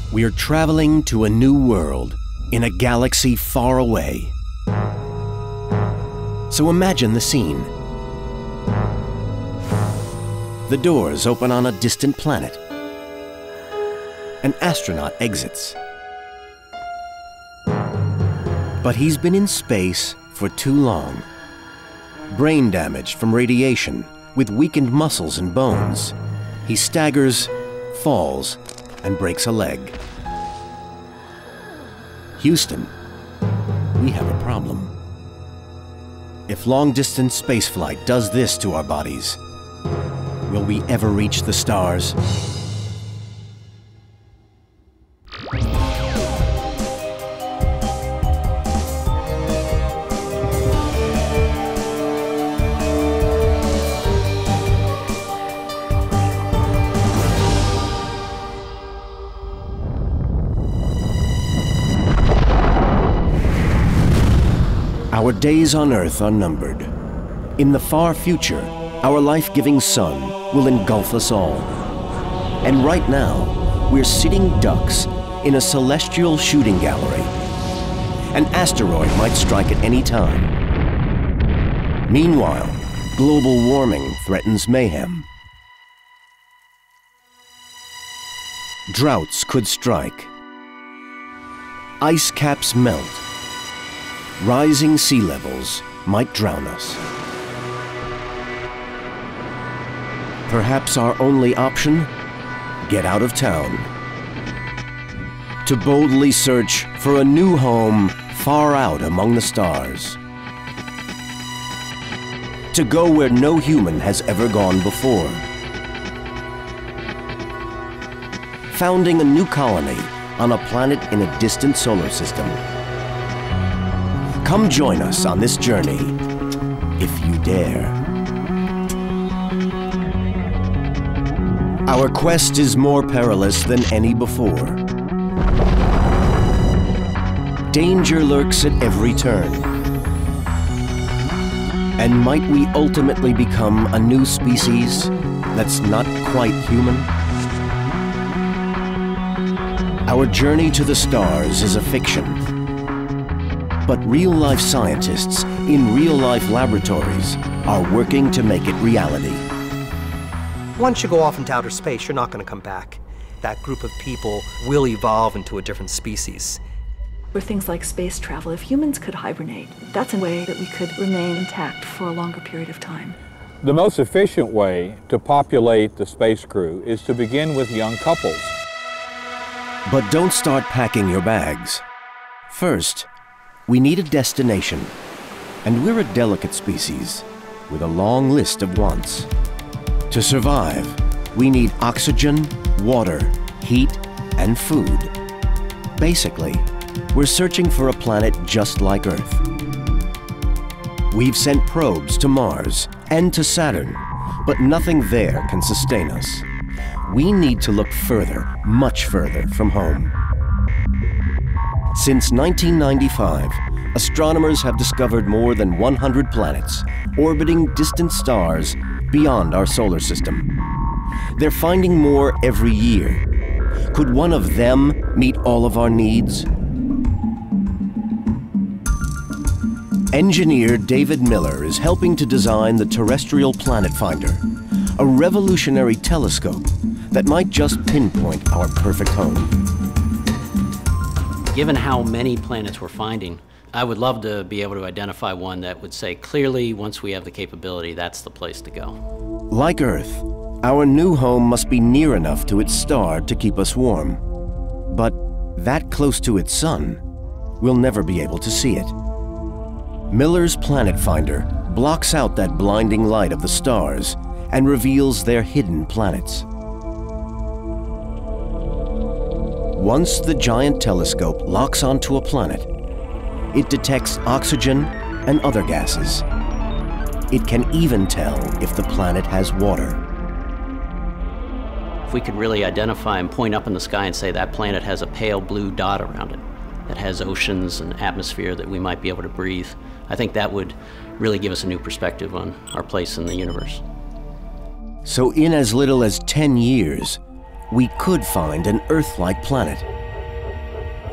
We are traveling to a new world in a galaxy far away. So imagine the scene. The doors open on a distant planet. An astronaut exits. But he's been in space for too long. Brain damage from radiation, with weakened muscles and bones. He staggers, falls, and breaks a leg. Houston, we have a problem. If long-distance spaceflight does this to our bodies, will we ever reach the stars? Our days on Earth are numbered. In the far future, our life-giving sun will engulf us all. And right now, we're sitting ducks in a celestial shooting gallery. An asteroid might strike at any time. Meanwhile, global warming threatens mayhem. Droughts could strike. Ice caps melt. Rising sea levels might drown us. Perhaps our only option? Get out of town. To boldly search for a new home far out among the stars. To go where no human has ever gone before. Founding a new colony on a planet in a distant solar system. Come join us on this journey, if you dare. Our quest is more perilous than any before. Danger lurks at every turn. And might we ultimately become a new species that's not quite human? Our journey to the stars is a fiction. But real-life scientists in real-life laboratories are working to make it reality. Once you go off into outer space, you're not going to come back. That group of people will evolve into a different species. For things like space travel, if humans could hibernate, that's a way that we could remain intact for a longer period of time. The most efficient way to populate the space crew is to begin with young couples. But don't start packing your bags. First, we need a destination, and we're a delicate species with a long list of wants. To survive, we need oxygen, water, heat, and food. Basically, we're searching for a planet just like Earth. We've sent probes to Mars and to Saturn, but nothing there can sustain us. We need to look further, much further from home. Since 1995, astronomers have discovered more than 100 planets orbiting distant stars beyond our solar system. They're finding more every year. Could one of them meet all of our needs? Engineer David Miller is helping to design the Terrestrial Planet Finder, a revolutionary telescope that might just pinpoint our perfect home. Given how many planets we're finding, I would love to be able to identify one that would say clearly, once we have the capability, that's the place to go. Like Earth, our new home must be near enough to its star to keep us warm. But that close to its sun, we'll never be able to see it. Miller's Planet Finder blocks out that blinding light of the stars and reveals their hidden planets. Once the giant telescope locks onto a planet, it detects oxygen and other gases. It can even tell if the planet has water. If we could really identify and point up in the sky and say that planet has a pale blue dot around it, that has oceans and atmosphere that we might be able to breathe, I think that would really give us a new perspective on our place in the universe. So in as little as 10 years, we could find an Earth-like planet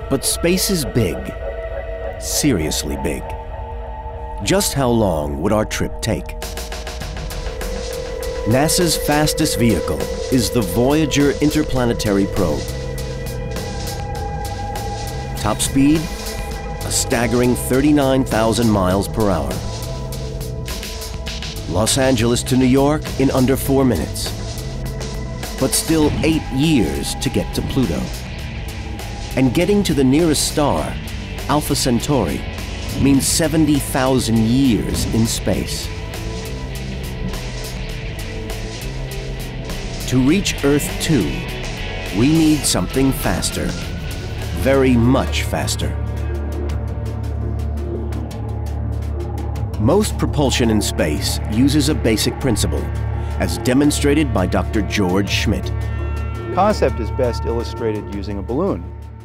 But space is big, seriously big. Just how long would our trip take? NASA's fastest vehicle is the Voyager interplanetary probe. Top speed, a staggering 39,000 miles per hour. Los Angeles to New York in under 4 minutes. But still 8 years to get to Pluto. And getting to the nearest star, Alpha Centauri, means 70,000 years in space. To reach Earth 2, we need something faster. Very much faster. Most propulsion in space uses a basic principle, as demonstrated by Dr. George Schmidt. The concept is best illustrated using a balloon.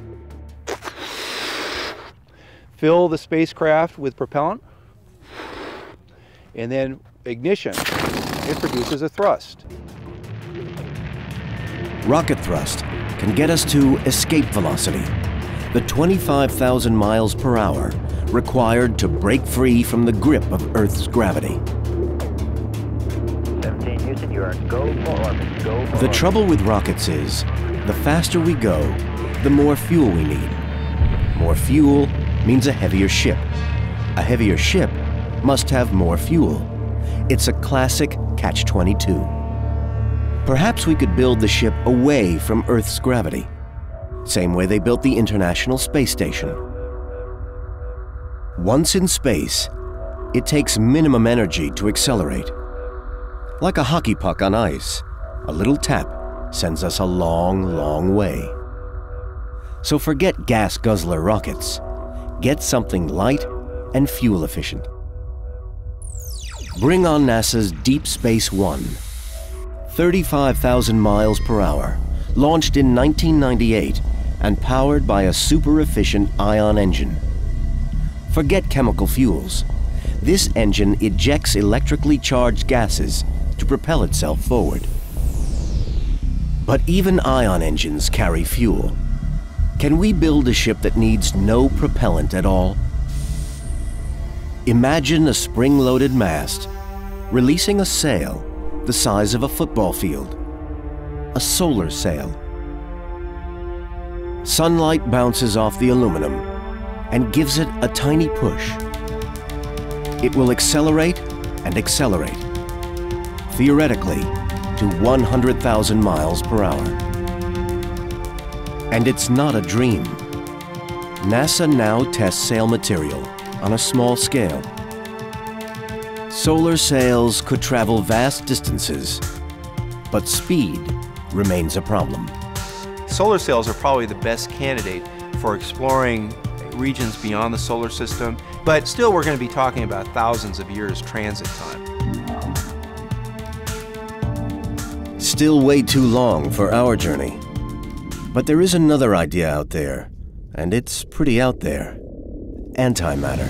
Fill the spacecraft with propellant, and then ignition. It produces a thrust. Rocket thrust can get us to escape velocity, the 25,000 miles per hour required to break free from the grip of Earth's gravity. 17 Houston, you are go for orbit. Go for The trouble with rockets is, the faster we go, the more fuel we need. More fuel means a heavier ship. A heavier ship must have more fuel. It's a classic catch-22. Perhaps we could build the ship away from Earth's gravity, same way they built the International Space Station. Once in space, it takes minimum energy to accelerate. Like a hockey puck on ice, a little tap sends us a long, long way. So forget gas guzzler rockets. Get something light and fuel efficient. Bring on NASA's Deep Space One. 35,000 miles per hour, launched in 1998 and powered by a super-efficient ion engine. Forget chemical fuels. This engine ejects electrically charged gases to propel itself forward. But even ion engines carry fuel. Can we build a ship that needs no propellant at all? Imagine a spring-loaded mast releasing a sail the size of a football field, a solar sail. Sunlight bounces off the aluminum and gives it a tiny push. It will accelerate and accelerate, theoretically, to 100,000 miles per hour. And it's not a dream. NASA now tests sail material on a small scale. Solar sails could travel vast distances, but speed remains a problem. Solar sails are probably the best candidate for exploring regions beyond the solar system, but still we're going to be talking about thousands of years transit time. Still way too long for our journey. But there is another idea out there, and it's pretty out there. Antimatter.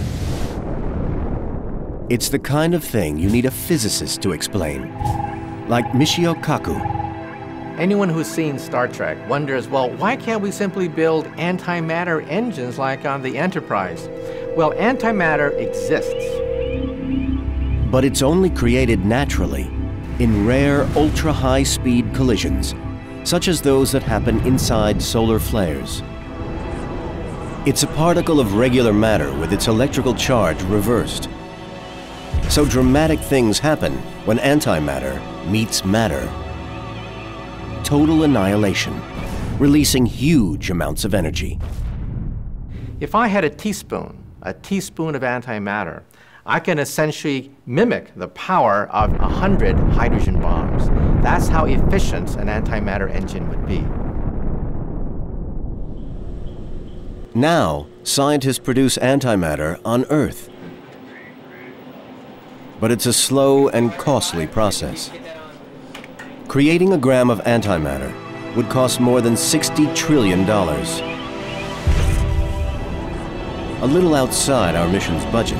It's the kind of thing you need a physicist to explain, like Michio Kaku. Anyone who's seen Star Trek wonders, well, why can't we simply build antimatter engines like on the Enterprise? Well, antimatter exists. But it's only created naturally, in rare ultra-high-speed collisions, such as those that happen inside solar flares. It's a particle of regular matter with its electrical charge reversed. So dramatic things happen when antimatter meets matter. Total annihilation, releasing huge amounts of energy. If I had a teaspoon of antimatter, I can essentially mimic the power of 100 hydrogen bombs. That's how efficient an antimatter engine would be. Now, scientists produce antimatter on Earth. But it's a slow and costly process. Creating a gram of antimatter would cost more than $60 trillion. A little outside our mission's budget.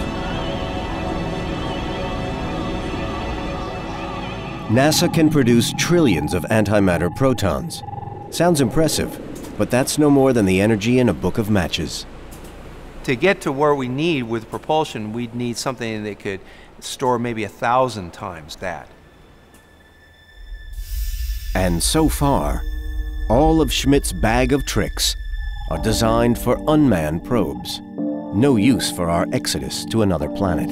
NASA can produce trillions of antimatter protons. Sounds impressive, but that's no more than the energy in a book of matches. To get to where we need with propulsion, we'd need something that could store maybe 1,000 times that. And so far, all of Schmidt's bag of tricks are designed for unmanned probes. No use for our exodus to another planet.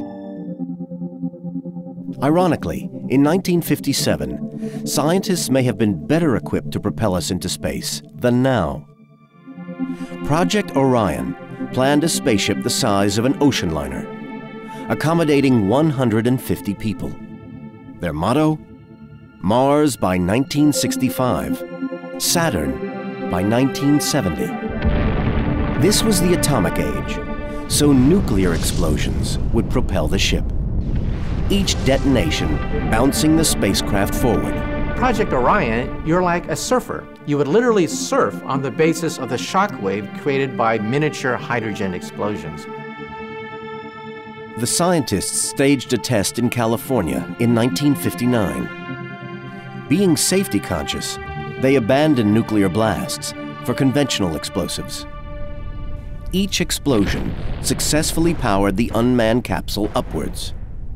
Ironically, in 1957, scientists may have been better equipped to propel us into space than now. Project Orion planned a spaceship the size of an ocean liner, accommodating 150 people. Their motto? Mars by 1965, Saturn by 1970. This was the atomic age, so nuclear explosions would propel the ship, each detonation bouncing the spacecraft forward. Project Orion, you're like a surfer. You would literally surf on the basis of the shock wave created by miniature hydrogen explosions. The scientists staged a test in California in 1959. Being safety conscious, they abandoned nuclear blasts for conventional explosives. Each explosion successfully powered the unmanned capsule upwards.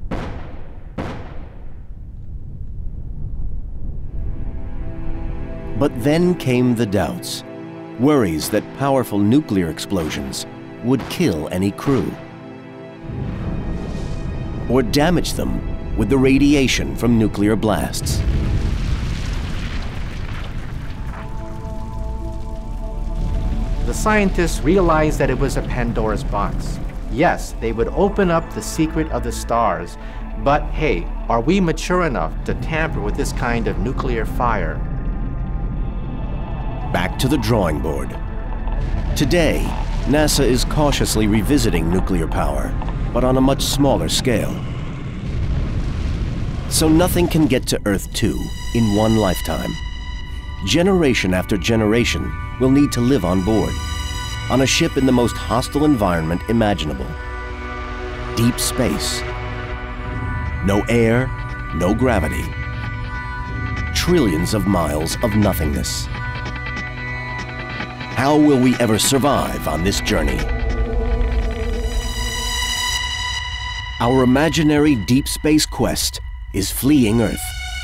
But then came the doubts, worries that powerful nuclear explosions would kill any crew or damage them with the radiation from nuclear blasts. The scientists realized that it was a Pandora's box. Yes, they would open up the secret of the stars, but hey, are we mature enough to tamper with this kind of nuclear fire? Back to the drawing board. Today, NASA is cautiously revisiting nuclear power, but on a much smaller scale. So nothing can get to Earth 2 in one lifetime. Generation after generation will need to live on board, on a ship in the most hostile environment imaginable. Deep space. No air, no gravity. Trillions of miles of nothingness. How will we ever survive on this journey? Our imaginary deep space quest is fleeing Earth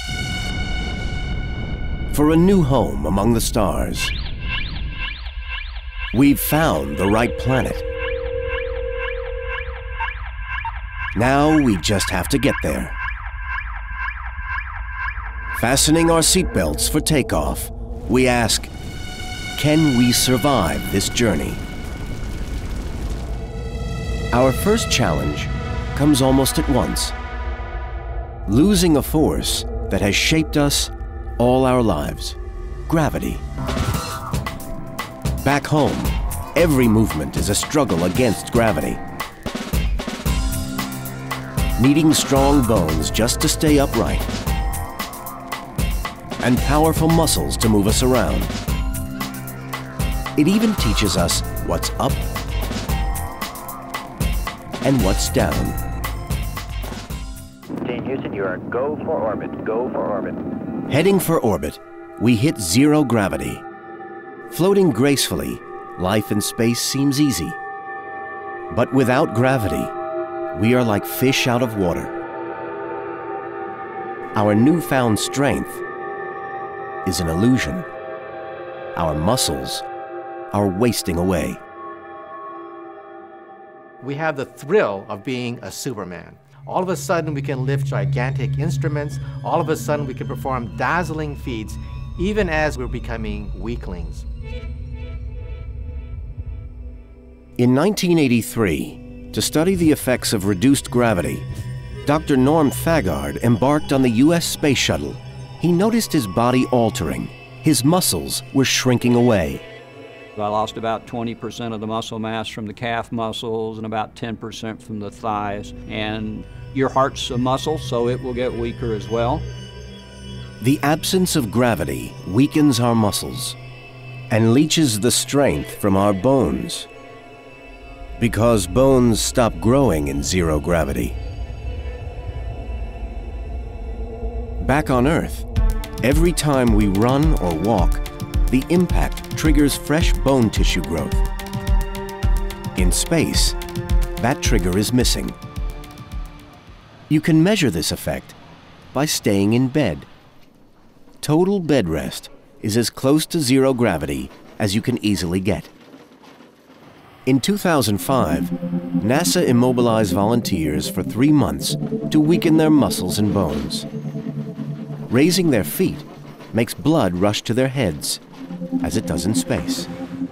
for a new home among the stars. We've found the right planet. Now we just have to get there. Fastening our seatbelts for takeoff, we ask, can we survive this journey? Our first challenge comes almost at once. Losing a force that has shaped us all our lives, gravity. Back home, every movement is a struggle against gravity. Needing strong bones just to stay upright, and powerful muscles to move us around. It even teaches us what's up and what's down. Team Houston, you are go for orbit. Go for orbit. Heading for orbit, we hit zero gravity. Floating gracefully, life in space seems easy. But without gravity, we are like fish out of water. Our newfound strength is an illusion. Our muscles are wasting away. We have the thrill of being a Superman. All of a sudden we can lift gigantic instruments. All of a sudden we can perform dazzling feats, even as we're becoming weaklings. In 1983, to study the effects of reduced gravity, Dr. Norm Thagard embarked on the US Space Shuttle. He noticed his body altering. His muscles were shrinking away. I lost about 20% of the muscle mass from the calf muscles and about 10% from the thighs. And your heart's a muscle, so it will get weaker as well. The absence of gravity weakens our muscles and leaches the strength from our bones, because bones stop growing in zero gravity. Back on Earth, every time we run or walk, the impact triggers fresh bone tissue growth. In space, that trigger is missing. You can measure this effect by staying in bed. Total bed rest is as close to zero gravity as you can easily get. In 2005, NASA immobilized volunteers for 3 months to weaken their muscles and bones. Raising their feet makes blood rush to their heads, as it does in space.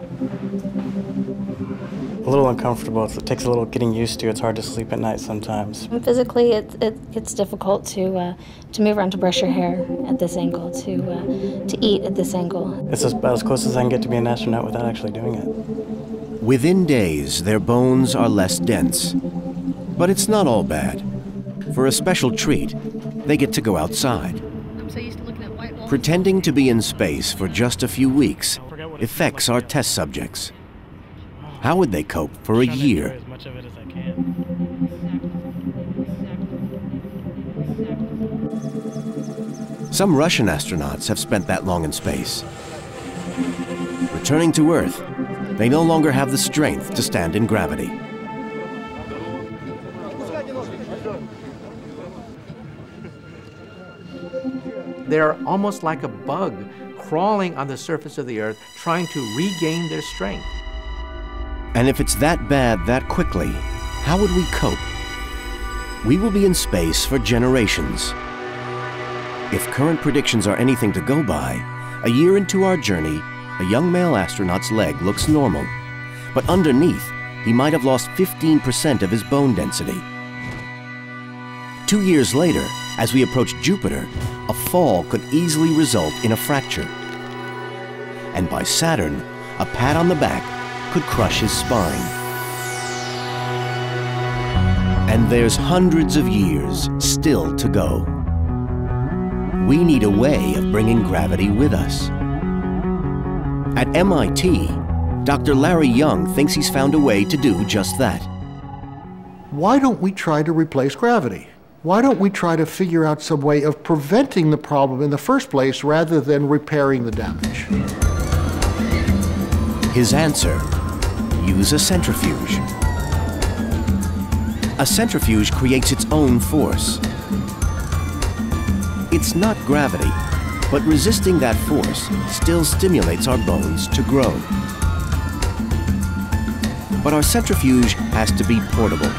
A little uncomfortable. It takes a little getting used to. It's hard to sleep at night sometimes. Physically, it's difficult to move around, to brush your hair at this angle, to eat at this angle. It's about as close as I can get to being an astronaut without actually doing it. Within days, their bones are less dense. But it's not all bad. For a special treat, they get to go outside. Pretending to be in space for just a few weeks affects our test subjects. How would they cope for a year? Some Russian astronauts have spent that long in space. Returning to Earth, they no longer have the strength to stand in gravity. They're almost like a bug crawling on the surface of the Earth, trying to regain their strength. And if it's that bad that quickly, how would we cope? We will be in space for generations. If current predictions are anything to go by, a year into our journey, a young male astronaut's leg looks normal. But underneath, he might have lost 15% of his bone density. 2 years later, as we approach Jupiter, a fall could easily result in a fracture. And by Saturn, a pat on the back could crush his spine. And there's hundreds of years still to go. We need a way of bringing gravity with us. At MIT, Dr. Larry Young thinks he's found a way to do just that. Why don't we try to replace gravity? Why don't we try to figure out some way of preventing the problem in the first place rather than repairing the damage? His answer: use a centrifuge. A centrifuge creates its own force. It's not gravity, but resisting that force still stimulates our bones to grow. But our centrifuge has to be portable.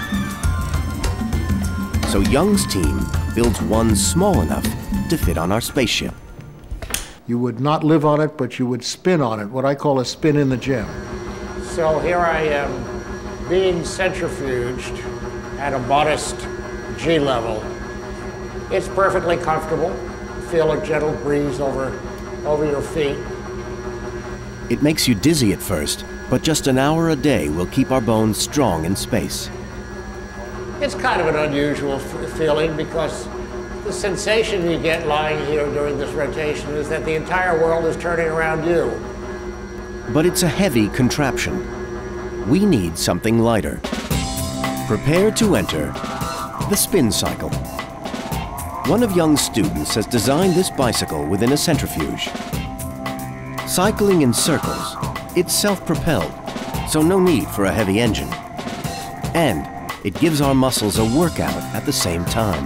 So Young's team builds one small enough to fit on our spaceship. You would not live on it, but you would spin on it, what I call a spin in the gym. So here I am being centrifuged at a modest G level. It's perfectly comfortable. Feel a gentle breeze over your feet. It makes you dizzy at first, but just an hour a day will keep our bones strong in space. It's kind of an unusual feeling because the sensation you get lying here during this rotation is that the entire world is turning around you. But it's a heavy contraption. We need something lighter. Prepare to enter the spin cycle. One of Young's students has designed this bicycle within a centrifuge. Cycling in circles, it's self-propelled, so no need for a heavy engine. And it gives our muscles a workout at the same time.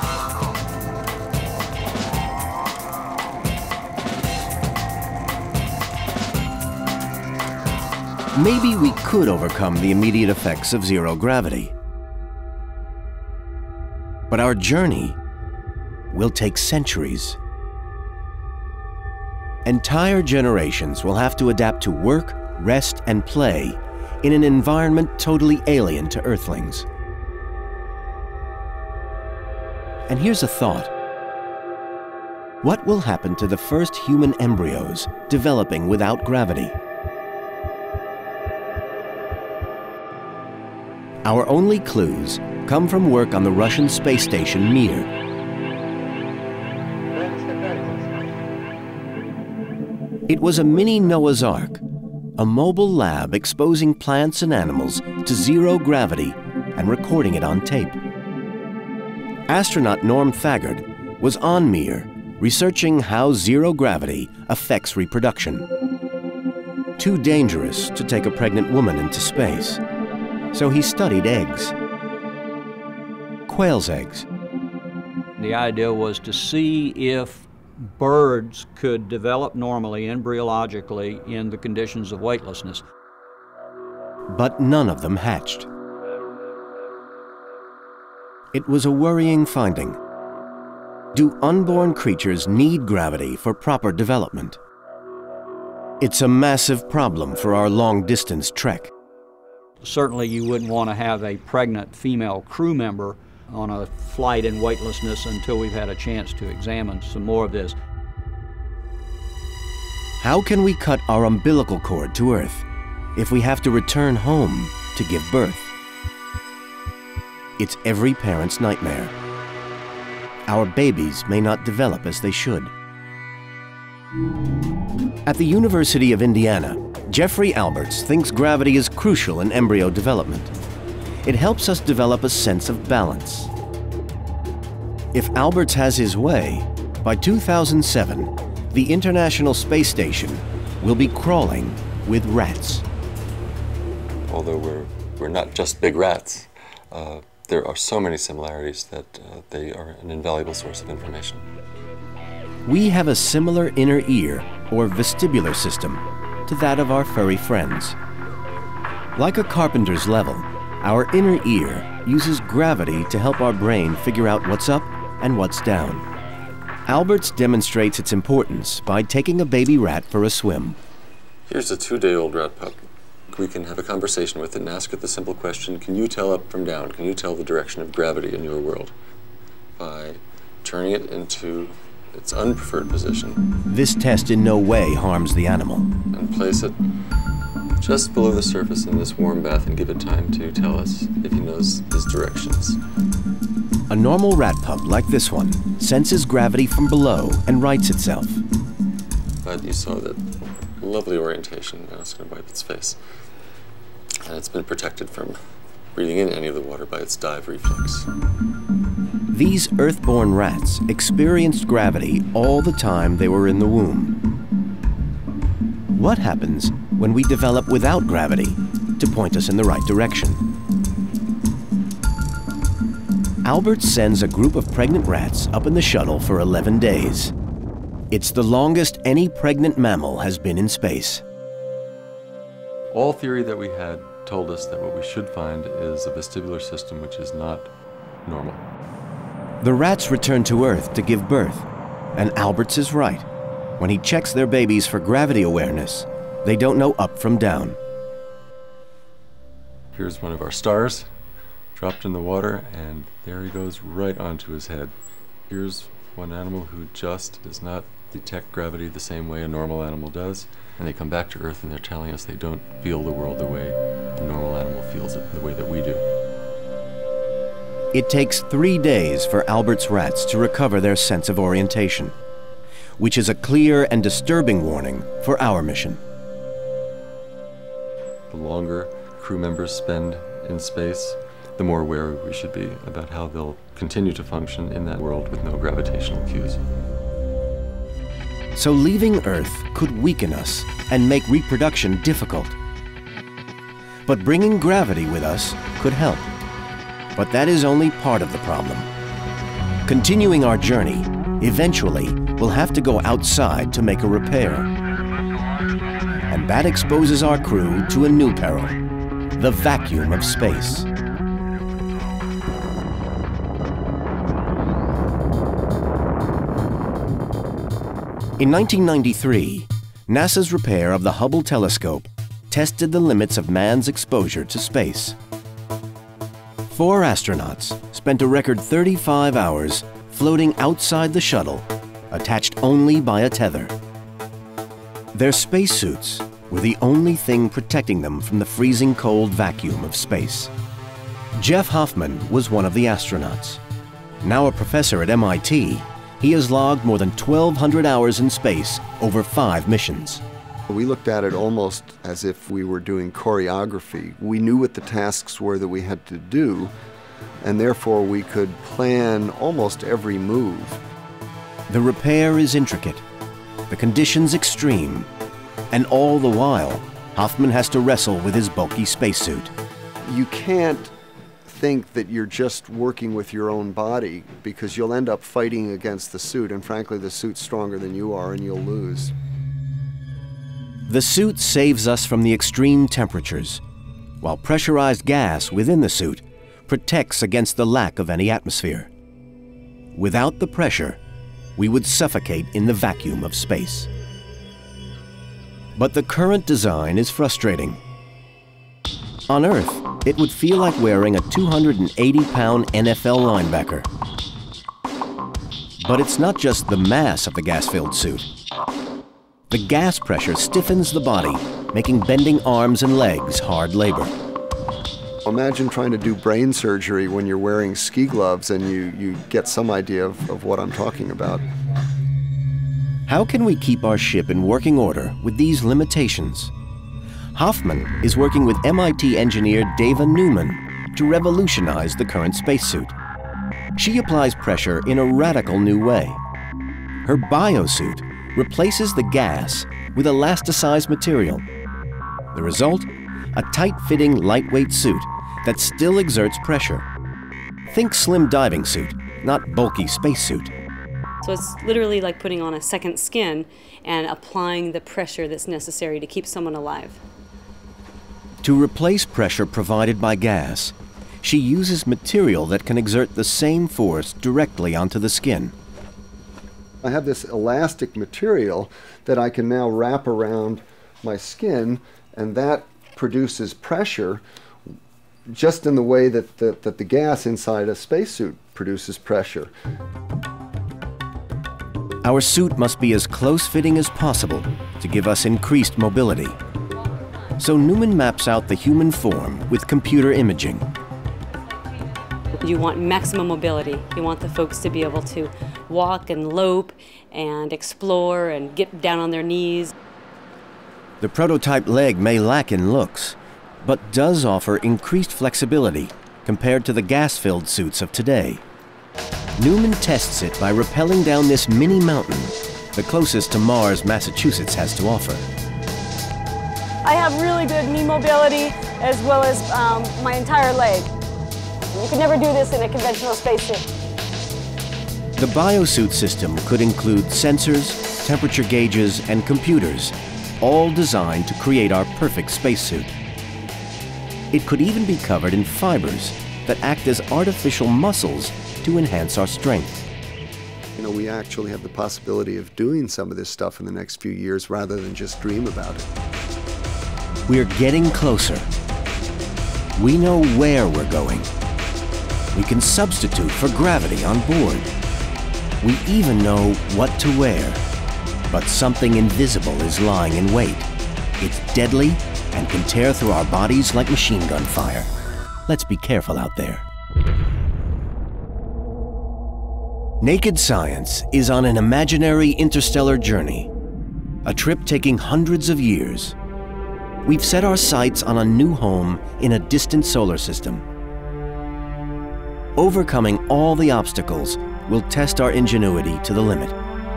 Maybe we could overcome the immediate effects of zero gravity. But our journey will take centuries. Entire generations will have to adapt to work, rest, and play in an environment totally alien to Earthlings. And here's a thought. What will happen to the first human embryos developing without gravity? Our only clues come from work on the Russian space station Mir. It was a mini Noah's Ark, a mobile lab exposing plants and animals to zero gravity and recording it on tape. Astronaut Norm Thagard was on Mir, researching how zero gravity affects reproduction. too dangerous to take a pregnant woman into space. So he studied eggs. Quail's eggs. The idea was to see if birds could develop normally, embryologically, in the conditions of weightlessness. But none of them hatched. It was a worrying finding. Do unborn creatures need gravity for proper development? It's a massive problem for our long-distance trek. Certainly you wouldn't want to have a pregnant female crew member on a flight in weightlessness until we've had a chance to examine some more of this. How can we cut our umbilical cord to Earth if we have to return home to give birth? It's every parent's nightmare. Our babies may not develop as they should. At the University of Indiana, Jeffrey Alberts thinks gravity is crucial in embryo development. It helps us develop a sense of balance. If Alberts has his way, by 2007, the International Space Station will be crawling with rats. Although we're not just big rats, there are so many similarities that they are an invaluable source of information. We have a similar inner ear, or vestibular system, to that of our furry friends. Like a carpenter's level, our inner ear uses gravity to help our brain figure out what's up and what's down. Alberts demonstrates its importance by taking a baby rat for a swim. Here's a 2-day-old rat pup. We can have a conversation with it and ask it the simple question, can you tell up from down? Can you tell the direction of gravity in your world? By turning it into its unpreferred position. This test in no way harms the animal. And place it just below the surface in this warm bath and give it time to tell us if he knows his directions. A normal rat pup like this one senses gravity from below and rights itself. But you saw that lovely orientation. Now it's going to wipe its face. And it's been protected from breathing in any of the water by its dive reflex. These Earth-born rats experienced gravity all the time they were in the womb. What happens when we develop without gravity to point us in the right direction? Albert sends a group of pregnant rats up in the shuttle for 11 days. It's the longest any pregnant mammal has been in space. All theory that we had told us that what we should find is a vestibular system which is not normal. The rats return to Earth to give birth, and Alberts is right. When he checks their babies for gravity awareness, they don't know up from down. Here's one of our stars, dropped in the water, and there he goes right onto his head. Here's one animal who just does not detect gravity the same way a normal animal does, and they come back to Earth and they're telling us they don't feel the world the way a normal animal feels it, the way that we do. It takes 3 days for Albert's rats to recover their sense of orientation, which is a clear and disturbing warning for our mission. The longer crew members spend in space, the more aware we should be about how they'll continue to function in that world with no gravitational cues. So leaving Earth could weaken us and make reproduction difficult. But bringing gravity with us could help. But that is only part of the problem. Continuing our journey, eventually we'll have to go outside to make a repair. And that exposes our crew to a new peril, the vacuum of space. In 1993, NASA's repair of the Hubble telescope tested the limits of man's exposure to space. 4 astronauts spent a record 35 hours floating outside the shuttle, attached only by a tether. Their spacesuits were the only thing protecting them from the freezing cold vacuum of space. Jeff Hoffman was one of the astronauts. Now a professor at MIT, he has logged more than 1,200 hours in space over 5 missions. We looked at it almost as if we were doing choreography. We knew what the tasks were that we had to do, and therefore we could plan almost every move. The repair is intricate, the conditions extreme, And all the while, Hoffman has to wrestle with his bulky spacesuit. You can't think that you're just working with your own body, because you'll end up fighting against the suit, and frankly, the suit's stronger than you are, and you'll lose. The suit saves us from the extreme temperatures, while pressurized gas within the suit protects against the lack of any atmosphere. Without the pressure, we would suffocate in the vacuum of space. But the current design is frustrating. On Earth, it would feel like wearing a 280-pound NFL linebacker. But it's not just the mass of the gas-filled suit. The gas pressure stiffens the body, making bending arms and legs hard labor. Imagine trying to do brain surgery when you're wearing ski gloves, and you get some idea of what I'm talking about. How can we keep our ship in working order with these limitations? Hoffman is working with MIT engineer Dava Newman to revolutionize the current spacesuit. She applies pressure in a radical new way. Her biosuit replaces the gas with elasticized material. The result? A tight-fitting, lightweight suit that still exerts pressure. Think slim diving suit, not bulky spacesuit. So it's literally like putting on a second skin and applying the pressure that's necessary to keep someone alive. To replace pressure provided by gas, she uses material that can exert the same force directly onto the skin. I have this elastic material that I can now wrap around my skin, and that produces pressure just in the way that the gas inside a spacesuit produces pressure. Our suit must be as close-fitting as possible to give us increased mobility. So Newman maps out the human form with computer imaging. You want maximum mobility. You want the folks to be able to walk and lope and explore and get down on their knees. The prototype leg may lack in looks, but does offer increased flexibility compared to the gas-filled suits of today. Newman tests it by rappelling down this mini mountain, the closest to Mars Massachusetts has to offer. I have really good knee mobility as well as my entire leg. You could never do this in a conventional spacesuit. The biosuit system could include sensors, temperature gauges, and computers, all designed to create our perfect spacesuit. It could even be covered in fibers that act as artificial muscles to enhance our strength. You know, we actually have the possibility of doing some of this stuff in the next few years rather than just dream about it. We're getting closer. We know where we're going. We can substitute for gravity on board. We even know what to wear. But something invisible is lying in wait. It's deadly and can tear through our bodies like machine gun fire. Let's be careful out there. Naked Science is on an imaginary interstellar journey, a trip taking hundreds of years. We've set our sights on a new home in a distant solar system. Overcoming all the obstacles will test our ingenuity to the limit.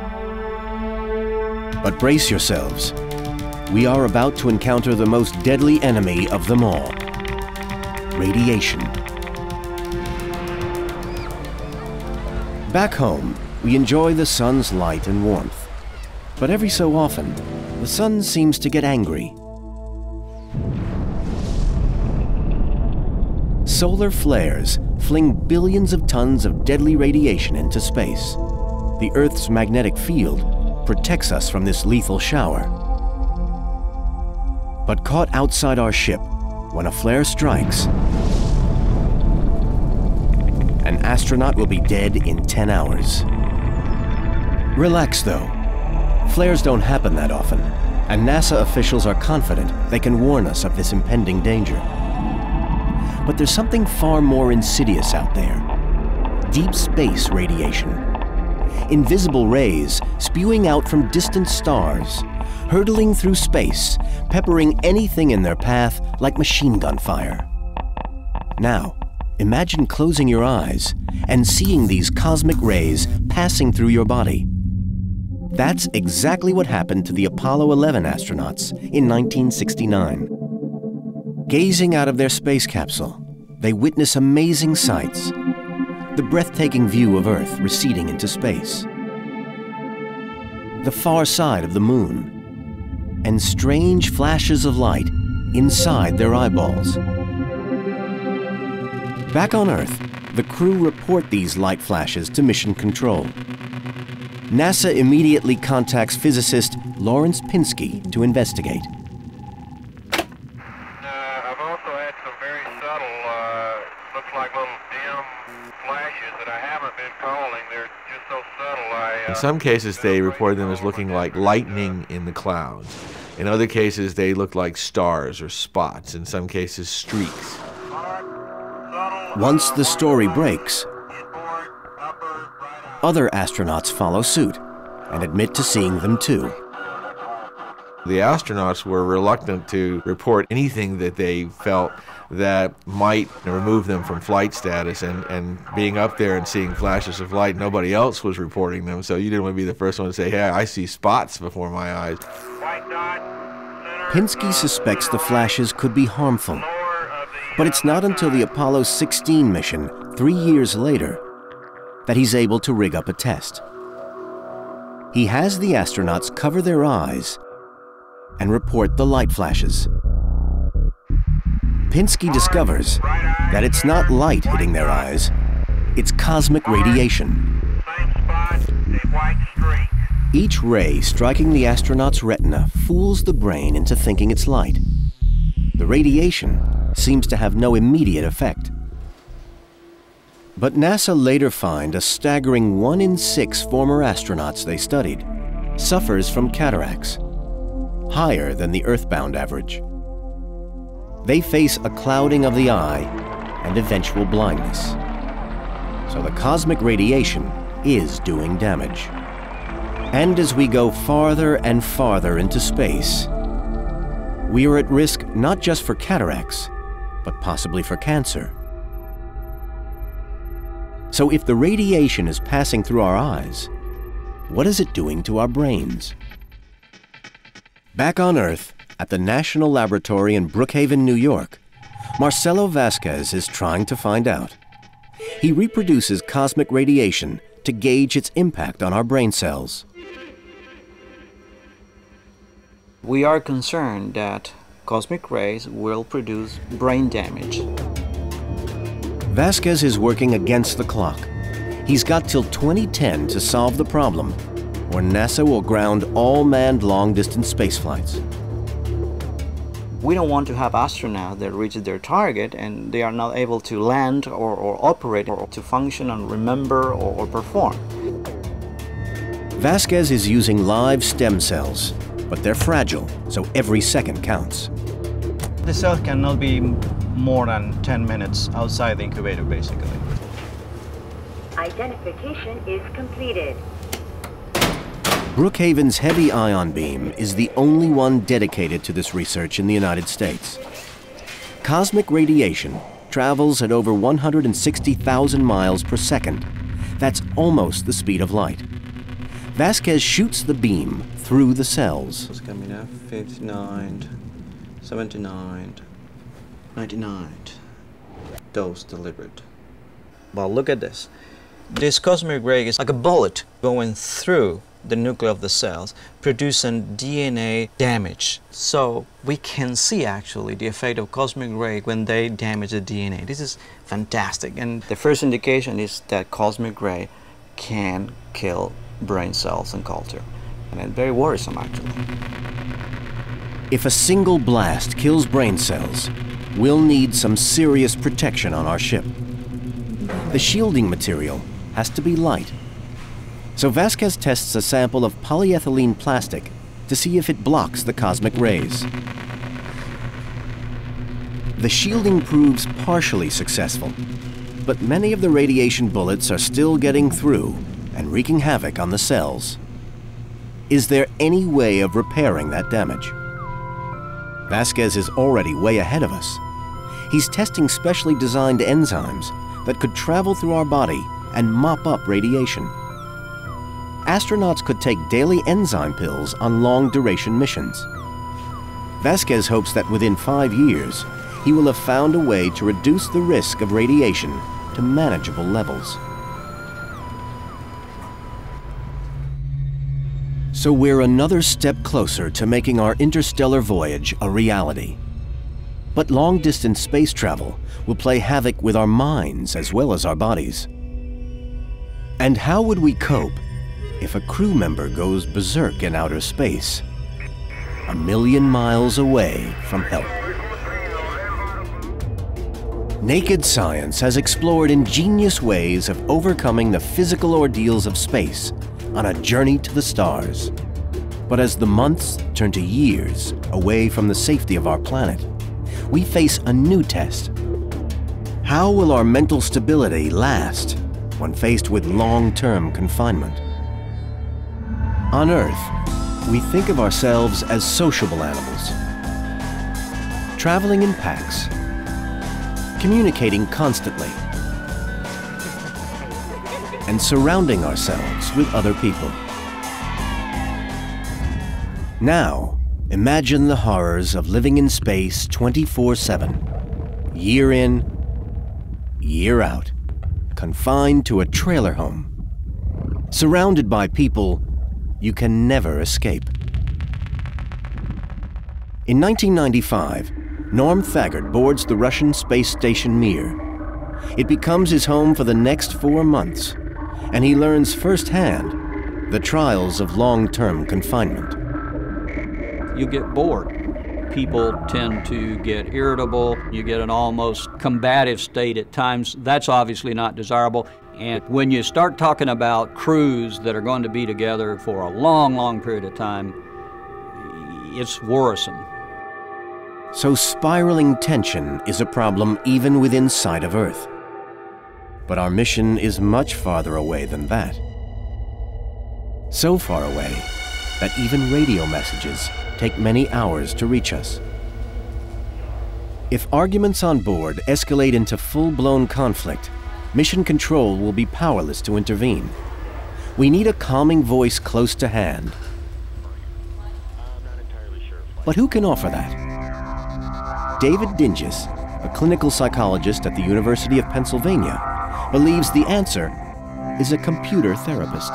But brace yourselves. We are about to encounter the most deadly enemy of them all: radiation. Back home, we enjoy the sun's light and warmth. But every so often, the sun seems to get angry. Solar flares fling billions of tons of deadly radiation into space. The Earth's magnetic field protects us from this lethal shower. But caught outside our ship, when a flare strikes, an astronaut will be dead in 10 hours. Relax though. Flares don't happen that often, and NASA officials are confident they can warn us of this impending danger. But there's something far more insidious out there: deep space radiation. Invisible rays spewing out from distant stars, hurtling through space, peppering anything in their path like machine gun fire. Now, imagine closing your eyes and seeing these cosmic rays passing through your body. That's exactly what happened to the Apollo 11 astronauts in 1969. Gazing out of their space capsule, they witness amazing sights. The breathtaking view of Earth receding into space, the far side of the moon, and strange flashes of light inside their eyeballs. Back on Earth, the crew report these light flashes to Mission Control. NASA immediately contacts physicist Lawrence Pinsky to investigate. I've also had some very subtle, looks like little dim flashes that I haven't been calling. They're just so subtle. In some cases, they reported them as looking like lightning in the clouds. In other cases, they look like stars or spots. In some cases, streaks. Once the story breaks, other astronauts follow suit and admit to seeing them too. The astronauts were reluctant to report anything that they felt that might remove them from flight status, and being up there and seeing flashes of light, nobody else was reporting them, so you didn't want to be the first one to say, hey, I see spots before my eyes. Pinsky suspects the flashes could be harmful, but it's not until the Apollo 16 mission, 3 years later, that he's able to rig up a test. He has the astronauts cover their eyes and report the light flashes. Pinsky discovers that it's not light hitting their eyes, it's cosmic radiation. Each ray striking the astronaut's retina fools the brain into thinking it's light. The radiation seems to have no immediate effect. But NASA later finds a staggering 1 in 6 former astronauts they studied suffers from cataracts, higher than the Earthbound average. They face a clouding of the eye and eventual blindness. So the cosmic radiation is doing damage. And as we go farther and farther into space, we are at risk not just for cataracts, but possibly for cancer. So if the radiation is passing through our eyes, what is it doing to our brains? Back on Earth, at the National Laboratory in Brookhaven, New York, Marcelo Vasquez is trying to find out. He reproduces cosmic radiation to gauge its impact on our brain cells. We are concerned that cosmic rays will produce brain damage. Vasquez is working against the clock. He's got till 2010 to solve the problem, or NASA will ground all manned long-distance space flights. We don't want to have astronauts that reach their target and they are not able to land or operate or to function and remember or perform. Vasquez is using live stem cells, but they're fragile, so every second counts. The cell cannot be more than 10 minutes outside the incubator, basically. Identification is completed. Brookhaven's heavy ion beam is the only one dedicated to this research in the United States. Cosmic radiation travels at over 160,000 miles per second. That's almost the speed of light. Vasquez shoots the beam through the cells. It's coming up, 59, 79, 99. Dose delivered. Well, look at this. This cosmic ray is like a bullet going through the nucleus of the cells, producing DNA damage. So we can see actually the effect of cosmic ray when they damage the DNA. This is fantastic. And the first indication is that cosmic ray can kill brain cells and culture. And it's very worrisome actually. If a single blast kills brain cells, we'll need some serious protection on our ship. The shielding material has to be light. So Vasquez tests a sample of polyethylene plastic to see if it blocks the cosmic rays. The shielding proves partially successful, but many of the radiation bullets are still getting through and wreaking havoc on the cells. Is there any way of repairing that damage? Vasquez is already way ahead of us. He's testing specially designed enzymes that could travel through our body and mop up radiation. astronauts could take daily enzyme pills on long-duration missions. Vasquez hopes that within 5 years, he will have found a way to reduce the risk of radiation to manageable levels. So we're another step closer to making our interstellar voyage a reality. But long-distance space travel will play havoc with our minds as well as our bodies. And how would we cope if a crew member goes berserk in outer space, 1,000,000 miles away from help? Naked science has explored ingenious ways of overcoming the physical ordeals of space on a journey to the stars. But as the months turn to years away from the safety of our planet, we face a new test. How will our mental stability last when faced with long-term confinement? On Earth, we think of ourselves as sociable animals, traveling in packs, communicating constantly, and surrounding ourselves with other people. Now, imagine the horrors of living in space 24/7, year in, year out, confined to a trailer home, surrounded by people you can never escape. In 1995, Norm Thagard boards the Russian space station Mir. It becomes his home for the next 4 months, and he learns firsthand the trials of long-term confinement. You get bored. People tend to get irritable. You get an almost combative state at times. That's obviously not desirable. And when you start talking about crews that are going to be together for a long, long period of time, it's worrisome. So spiraling tension is a problem even within sight of Earth. But our mission is much farther away than that. So far away that even radio messages take many hours to reach us. If arguments on board escalate into full-blown conflict, Mission Control will be powerless to intervene. We need a calming voice close to hand. But who can offer that? David Dinges, a clinical psychologist at the University of Pennsylvania, believes the answer is a computer therapist.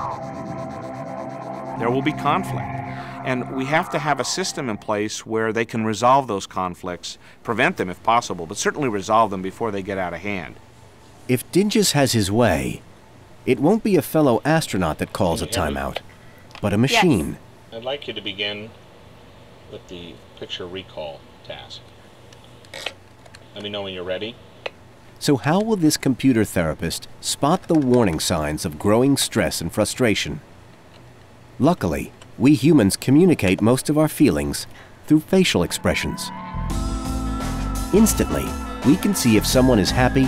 There will be conflict, and we have to have a system in place where they can resolve those conflicts, prevent them if possible, but certainly resolve them before they get out of hand. If Dinges has his way, it won't be a fellow astronaut that calls a timeout, but a machine. Yes. I'd like you to begin with the picture recall task. Let me know when you're ready. So how will this computer therapist spot the warning signs of growing stress and frustration? Luckily, we humans communicate most of our feelings through facial expressions. Instantly, we can see if someone is happy,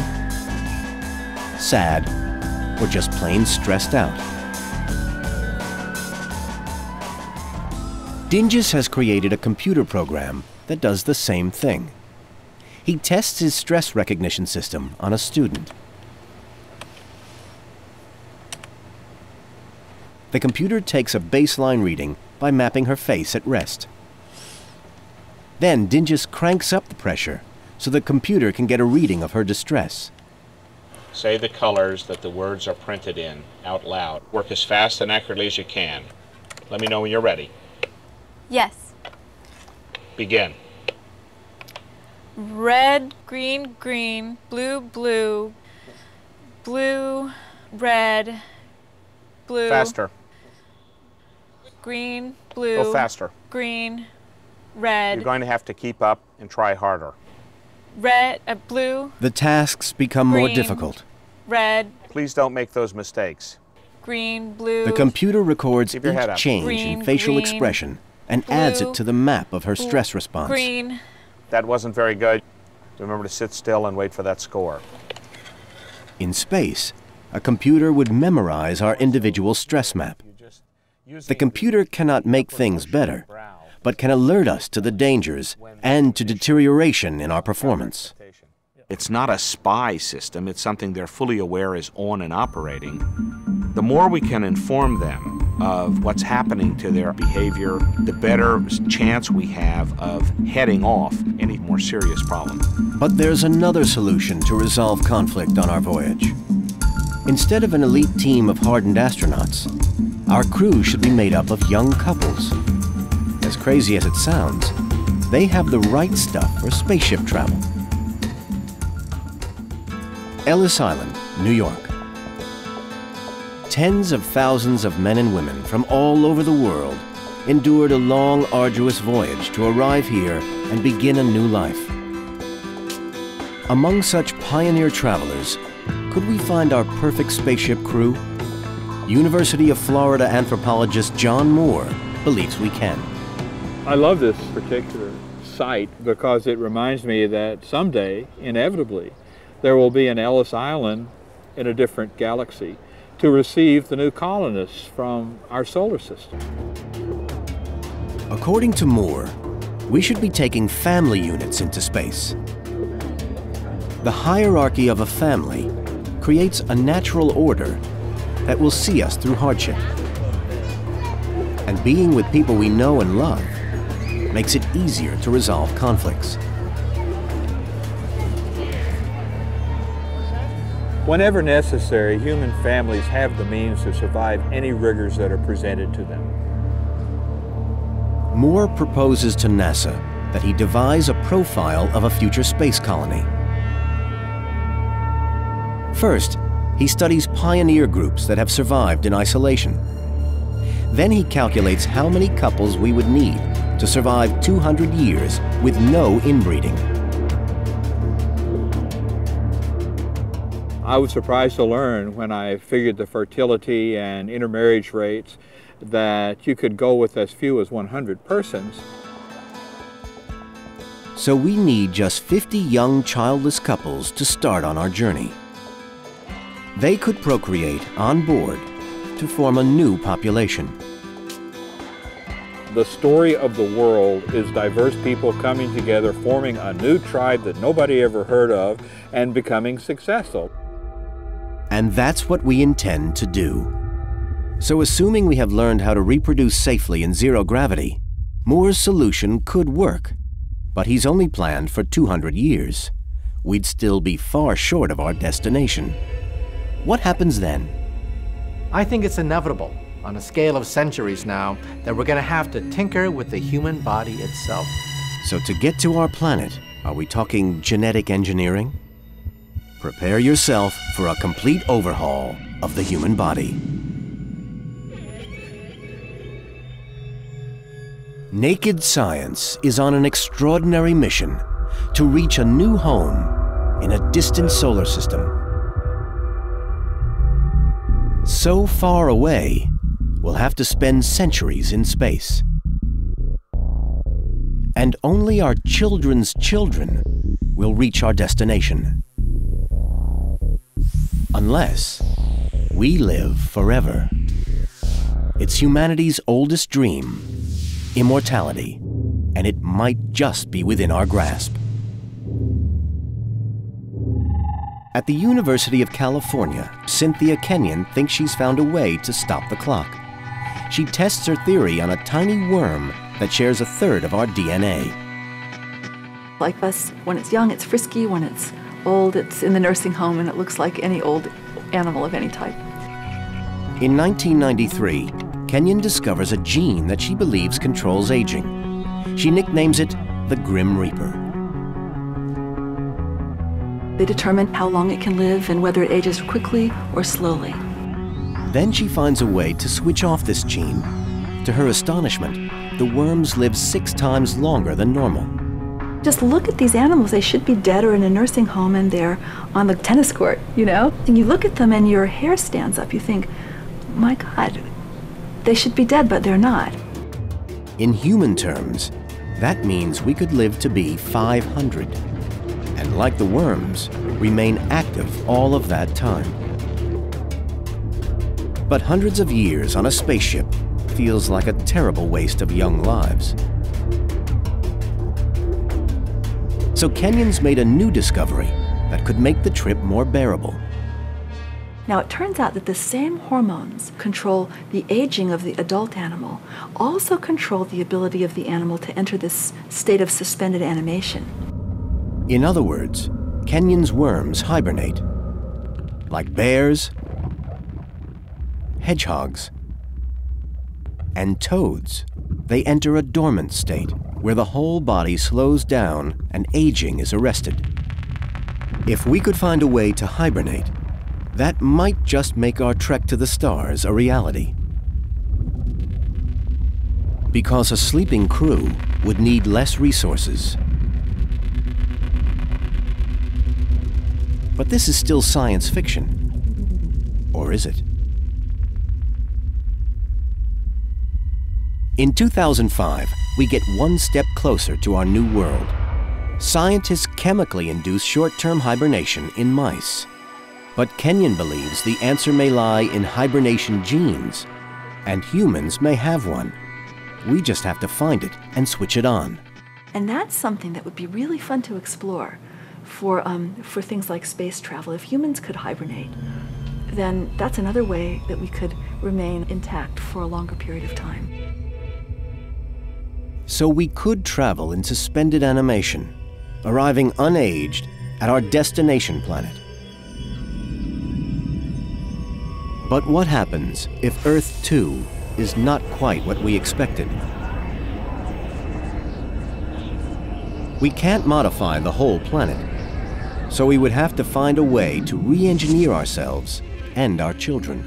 sad, or just plain stressed out. Dinges has created a computer program that does the same thing. He tests his stress recognition system on a student. The computer takes a baseline reading by mapping her face at rest. Then Dinges cranks up the pressure so the computer can get a reading of her distress. Say the colors that the words are printed in out loud. Work as fast and accurately as you can. Let me know when you're ready. Yes. Begin. Red, green, green, blue, blue, blue, red, blue. Faster. Green, blue. Go faster. Green, red. You're going to have to keep up and try harder. Red, blue. The tasks become more difficult. Red. Please don't make those mistakes. Green, blue. The computer records each change green, in facial green, expression and blue, adds it to the map of her stress response. Green. That wasn't very good. Remember to sit still and wait for that score. In space, a computer would memorize our individual stress map. The computer cannot make things better, but can alert us to the dangers and to deterioration in our performance. It's not a spy system, it's something they're fully aware is on and operating. The more we can inform them of what's happening to their behavior, the better chance we have of heading off any more serious problem. But there's another solution to resolve conflict on our voyage. Instead of an elite team of hardened astronauts, our crew should be made up of young couples. As crazy as it sounds, they have the right stuff for spaceship travel. Ellis Island, New York. Tens of thousands of men and women from all over the world endured a long, arduous voyage to arrive here and begin a new life. Among such pioneer travelers, could we find our perfect spaceship crew? University of Florida anthropologist John Moore believes we can. I love this particular site because it reminds me that someday, inevitably, there will be an Ellis Island in a different galaxy to receive the new colonists from our solar system. According to Moore, we should be taking family units into space. The hierarchy of a family creates a natural order that will see us through hardship. And being with people we know and love makes it easier to resolve conflicts. Whenever necessary, human families have the means to survive any rigors that are presented to them. Moore proposes to NASA that he devise a profile of a future space colony. First, he studies pioneer groups that have survived in isolation. Then he calculates how many couples we would need to survive 200 years with no inbreeding. I was surprised to learn when I figured the fertility and intermarriage rates that you could go with as few as 100 persons. So we need just 50 young childless couples to start on our journey. They could procreate on board to form a new population. The story of the world is diverse people coming together, forming a new tribe that nobody ever heard of, and becoming successful. And that's what we intend to do. So assuming we have learned how to reproduce safely in zero gravity, Moore's solution could work. But he's only planned for 200 years. We'd still be far short of our destination. What happens then? I think it's inevitable, on a scale of centuries now, that we're going to have to tinker with the human body itself. So to get to our planet, are we talking genetic engineering? Prepare yourself for a complete overhaul of the human body. Naked Science is on an extraordinary mission to reach a new home in a distant solar system. So far away, we'll have to spend centuries in space. And only our children's children will reach our destination. Unless we live forever. It's humanity's oldest dream, immortality, and it might just be within our grasp. At the University of California, Cynthia Kenyon thinks she's found a way to stop the clock. She tests her theory on a tiny worm that shares a third of our DNA. Like us, when it's young, it's frisky. When it's old, it's in the nursing home, and it looks like any old animal of any type. In 1993, Kenyon discovers a gene that she believes controls aging. She nicknames it the Grim Reaper. They determine how long it can live and whether it ages quickly or slowly. Then she finds a way to switch off this gene. To her astonishment, the worms live 6 times longer than normal. Just look at these animals. They should be dead or in a nursing home, and they're on the tennis court, you know? And you look at them and your hair stands up. You think, my God, they should be dead, but they're not. In human terms, that means we could live to be 500. And like the worms, remain active all of that time. But hundreds of years on a spaceship feels like a terrible waste of young lives. So Kenyon's made a new discovery that could make the trip more bearable. Now, it turns out that the same hormones control the aging of the adult animal, also control the ability of the animal to enter this state of suspended animation. In other words, Kenyon's worms hibernate. Like bears, hedgehogs, and toads, they enter a dormant state where the whole body slows down and aging is arrested. If we could find a way to hibernate, that might just make our trek to the stars a reality. Because a sleeping crew would need less resources. But this is still science fiction. Or is it? In 2005, we get one step closer to our new world. Scientists chemically induce short-term hibernation in mice. But Kenyon believes the answer may lie in hibernation genes, and humans may have one. We just have to find it and switch it on. And that's something that would be really fun to explore for things like space travel. If humans could hibernate, then that's another way that we could remain intact for a longer period of time. So we could travel in suspended animation, arriving unaged at our destination planet. But what happens if Earth, too, is not quite what we expected? We can't modify the whole planet, so we would have to find a way to re-engineer ourselves and our children.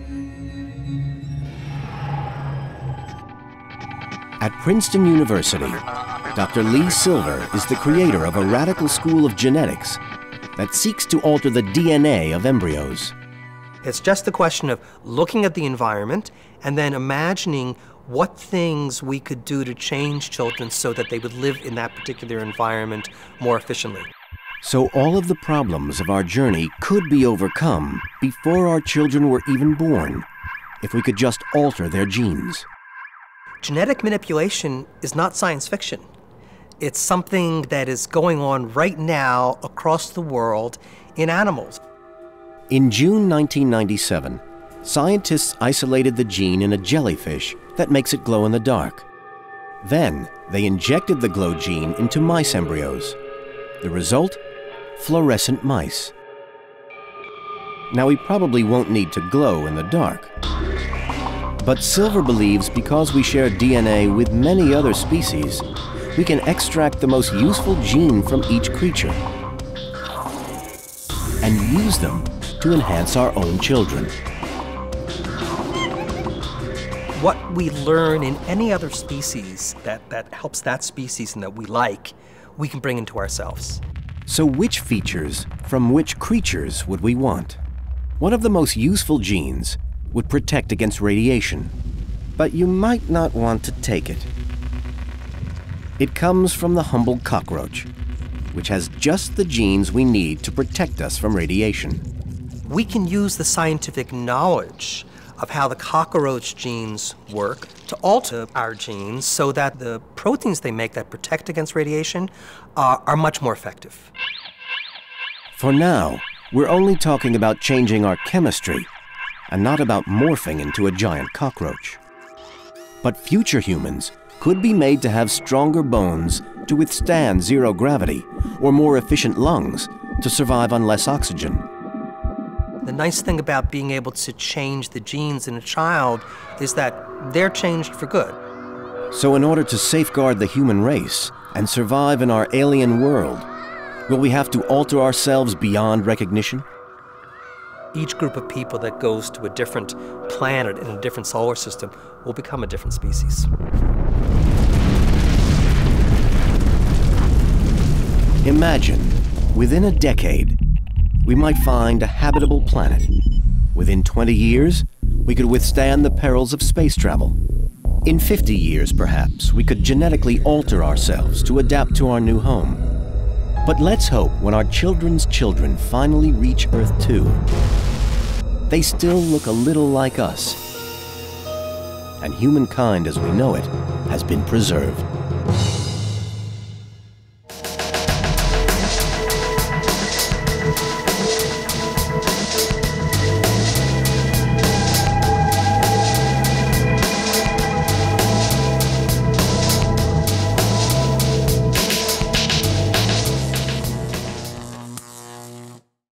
At Princeton University, Dr. Lee Silver is the creator of a radical school of genetics that seeks to alter the DNA of embryos. It's just a question of looking at the environment and then imagining what things we could do to change children so that they would live in that particular environment more efficiently. So all of the problems of our journey could be overcome before our children were even born, if we could just alter their genes. Genetic manipulation is not science fiction. It's something that is going on right now across the world in animals. In June 1997, scientists isolated the gene in a jellyfish that makes it glow in the dark. Then, they injected the glow gene into mice embryos. The result? Fluorescent mice. Now, we probably won't need to glow in the dark. But Silver believes because we share DNA with many other species, we can extract the most useful gene from each creature and use them to enhance our own children. What we learn in any other species that helps that species and that we like, we can bring into ourselves. So which features from which creatures would we want? One of the most useful genes would protect against radiation, but you might not want to take it. It comes from the humble cockroach, which has just the genes we need to protect us from radiation. We can use the scientific knowledge of how the cockroach genes work to alter our genes so that the proteins they make that protect against radiation are much more effective. For now, we're only talking about changing our chemistry and not about morphing into a giant cockroach. But future humans could be made to have stronger bones to withstand zero gravity or more efficient lungs to survive on less oxygen. The nice thing about being able to change the genes in a child is that they're changed for good. So in order to safeguard the human race and survive in our alien world, will we have to alter ourselves beyond recognition? Each group of people that goes to a different planet in a different solar system will become a different species. Imagine, within a decade, we might find a habitable planet. Within 20 years, we could withstand the perils of space travel. In 50 years, perhaps, we could genetically alter ourselves to adapt to our new home. But let's hope when our children's children finally reach Earth 2, they still look a little like us. And humankind as we know it has been preserved.